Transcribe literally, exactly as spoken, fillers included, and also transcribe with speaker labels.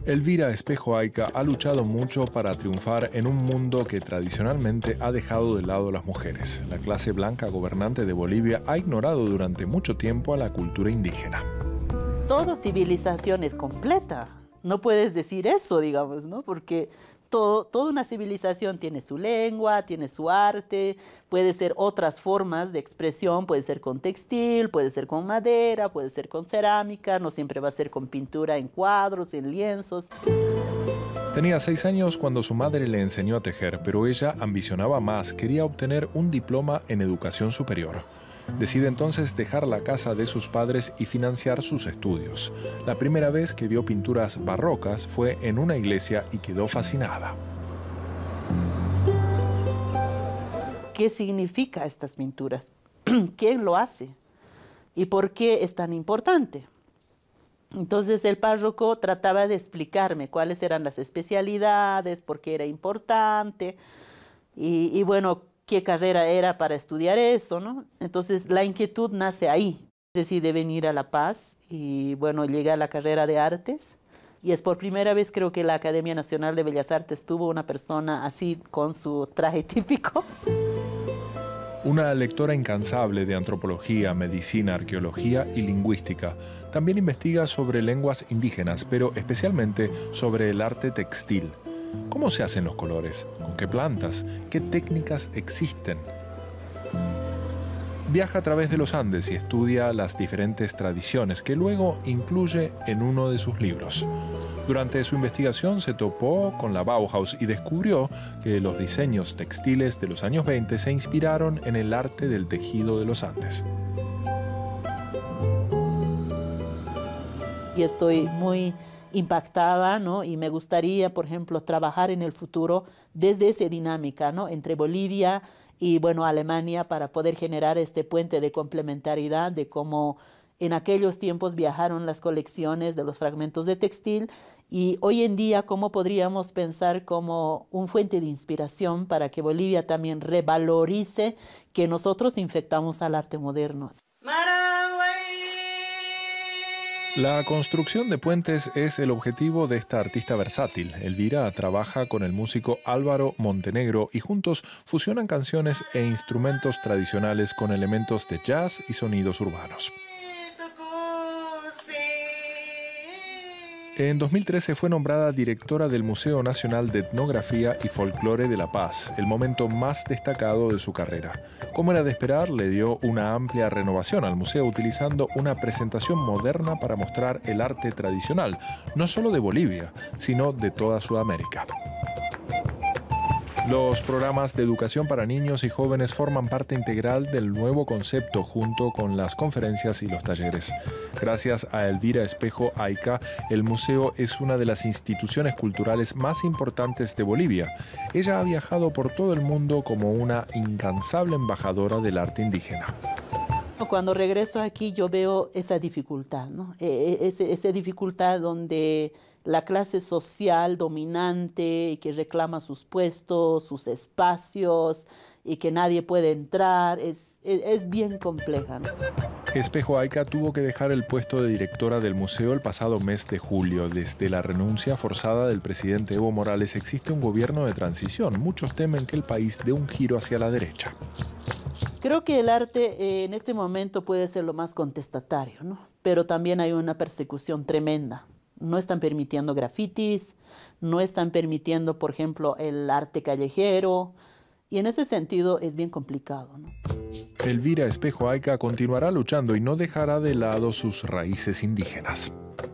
Speaker 1: Elvira Espejo Ayca ha luchado mucho para triunfar en un mundo que tradicionalmente ha dejado de lado a las mujeres. La clase blanca gobernante de Bolivia ha ignorado durante mucho tiempo a la cultura indígena.
Speaker 2: Toda civilización es completa. No puedes decir eso, digamos, ¿no? Porque todo, toda una civilización tiene su lengua, tiene su arte, puede ser otras formas de expresión, puede ser con textil, puede ser con madera, puede ser con cerámica, no siempre va a ser con pintura en cuadros, en lienzos.
Speaker 1: Tenía seis años cuando su madre le enseñó a tejer, pero ella ambicionaba más, quería obtener un diploma en educación superior. Decide entonces dejar la casa de sus padres y financiar sus estudios. La primera vez que vio pinturas barrocas fue en una iglesia y quedó fascinada.
Speaker 2: ¿Qué significa estas pinturas? ¿Quién lo hace? ¿Y por qué es tan importante? Entonces el párroco trataba de explicarme cuáles eran las especialidades, por qué era importante y, y bueno, qué carrera era para estudiar eso, ¿no? Entonces la inquietud nace ahí. Decide venir a La Paz y bueno, llegué a la carrera de artes y es por primera vez creo que la Academia Nacional de Bellas Artes tuvo una persona así con su traje típico.
Speaker 1: Una lectora incansable de antropología, medicina, arqueología y lingüística. También investiga sobre lenguas indígenas, pero especialmente sobre el arte textil. ¿Cómo se hacen los colores? ¿Con qué plantas? ¿Qué técnicas existen? Viaja a través de los Andes y estudia las diferentes tradiciones que luego incluye en uno de sus libros. Durante su investigación se topó con la Bauhaus y descubrió que los diseños textiles de los años veinte se inspiraron en el arte del tejido de los Andes.
Speaker 2: Y estoy muy impactada, ¿no? Y me gustaría, por ejemplo, trabajar en el futuro desde esa dinámica, ¿no? Entre Bolivia y, bueno, Alemania para poder generar este puente de complementariedad de cómo en aquellos tiempos viajaron las colecciones de los fragmentos de textil y hoy en día cómo podríamos pensar como un fuente de inspiración para que Bolivia también revalorice que nosotros infectamos al arte moderno.
Speaker 1: La construcción de puentes es el objetivo de esta artista versátil. Elvira trabaja con el músico Álvaro Montenegro y juntos fusionan canciones e instrumentos tradicionales con elementos de jazz y sonidos urbanos. En dos mil trece fue nombrada directora del Museo Nacional de Etnografía y Folclore de La Paz, el momento más destacado de su carrera. Como era de esperar, le dio una amplia renovación al museo utilizando una presentación moderna para mostrar el arte tradicional, no solo de Bolivia, sino de toda Sudamérica. Los programas de educación para niños y jóvenes forman parte integral del nuevo concepto junto con las conferencias y los talleres. Gracias a Elvira Espejo Ayca, el museo es una de las instituciones culturales más importantes de Bolivia. Ella ha viajado por todo el mundo como una incansable embajadora del arte indígena.
Speaker 2: Cuando regreso aquí yo veo esa dificultad, ¿no? E- esa, esa dificultad donde la clase social dominante que reclama sus puestos, sus espacios y que nadie puede entrar, es, es, es bien compleja, ¿no?
Speaker 1: Espejo Ayca tuvo que dejar el puesto de directora del museo el pasado mes de julio. Desde la renuncia forzada del presidente Evo Morales existe un gobierno de transición. Muchos temen que el país dé un giro hacia la derecha.
Speaker 2: Creo que el arte eh, en este momento puede ser lo más contestatario, ¿no? Pero también hay una persecución tremenda. No están permitiendo grafitis, no están permitiendo, por ejemplo, el arte callejero, y en ese sentido es bien complicado, ¿no?
Speaker 1: Elvira Espejo Ayca continuará luchando y no dejará de lado sus raíces indígenas.